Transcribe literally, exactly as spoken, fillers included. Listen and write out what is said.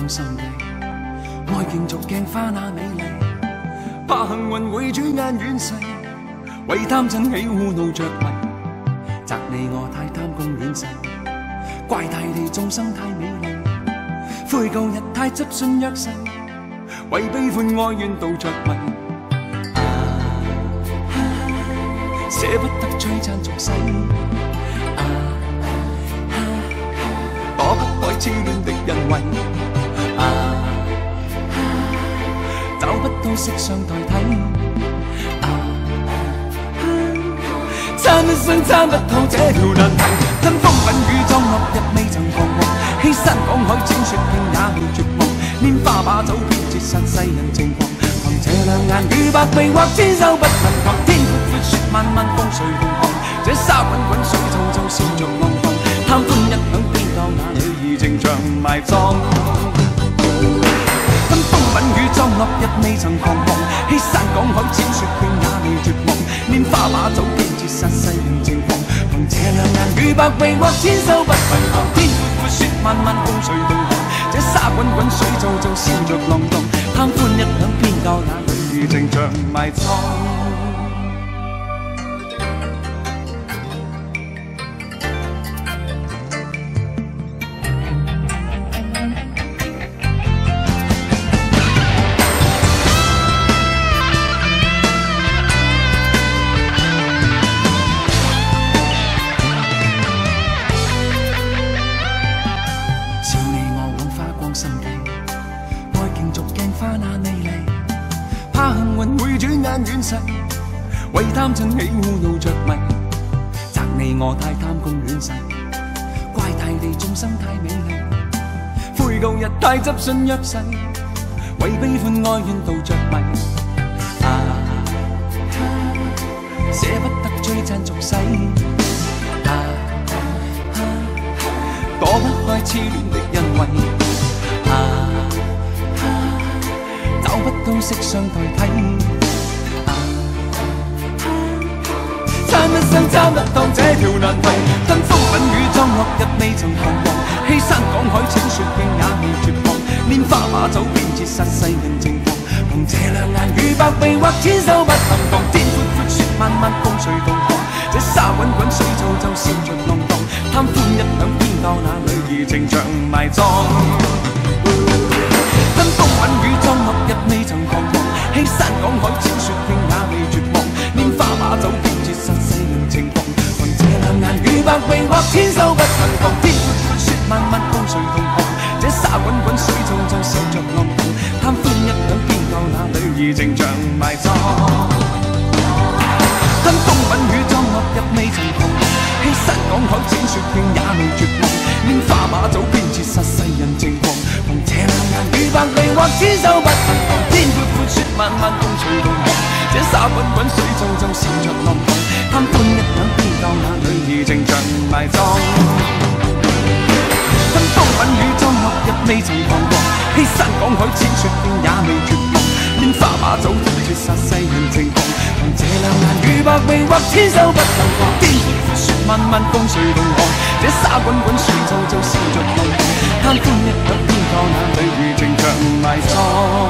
心地，愛競逐鏡花那美麗，怕幸運會轉眼遠逝，為貪嗔喜惡怒着迷，責你我太貪功戀勢，怪大地眾生太美麗，悔舊日太執信約誓，為悲歡哀怨妒着迷。捨不得璀璨俗世，啊啊、躲不開痴戀的人為，啊啊、找不到色相代替，啊啊、參一生參不透這條難題，吞風品雨裝落日未曾彷徨，欺山趕海踐雪徑也未絕望，拈花把酒偏折殺世人情狂。這兩眼與百臂或千手不能防，天闊闊雪漫漫風隨同航，這沙滾滾水皺皺笑着浪蕩，貪歡一晌偏教那女兒情長埋葬。分風品雨裝落日未曾彷徨，欺山趕海踐雪徑也未絕望，拈花把酒偏折殺世人情狂。憑這兩眼與百臂或千手不能防，天闊闊雪漫漫風隨同航，這沙滾滾水皺皺笑着浪蕩，貪歡一晌偏教那女兒情長埋葬。為貪嗔喜惡怒着迷，責你我太貪功戀勢，怪大地眾生太美麗，悔舊日太執信約誓，為悲歡哀怨妒着迷，啊啊、捨不得璀璨俗世，啊啊、躲不開痴戀的恩惠，啊啊、找不到色相代替。參一生參不透這條難題，吞風品雨裝落日未曾彷徨，欺山趕海踐雪徑也未絕望，拈花把酒偏折殺世人情狂。憑這兩眼與百臂或千手不能防，天闊闊雪漫漫風隨同航，這沙滾滾水皺皺笑着浪蕩，貪歡一晌偏教那女兒情長埋葬。吞風品雨裝落日未曾彷徨，欺山趕海踐雪徑也未絕望，拈花把酒偏折殺世人情狂。憑這兩眼與百臂或千手不能防，天闊闊雪漫漫風隨同航，這沙滾滾水皺皺笑着浪蕩，貪歡一晌偏教那女兒情長埋葬。吞風品雨裝落日未曾彷徨，欺山趕海踐雪徑也未絕望，拈花把酒偏折殺世人情狂。憑這兩眼與百臂或千手不能防，天闊闊雪漫漫風隨同航，這沙滾滾水皺皺笑着浪蕩，貪歡一晌偏教那女兒情長埋葬。吞風品雨裝落日未曾彷徨，欺山趕海踐雪徑也未絕望，拈花把酒偏折殺世人情狂。憑這兩眼與百臂或千手不能防，天闊闊雪漫漫風隨同航，這沙滾滾水皺皺笑着浪蕩，貪歡一晌偏教那女兒情長埋葬。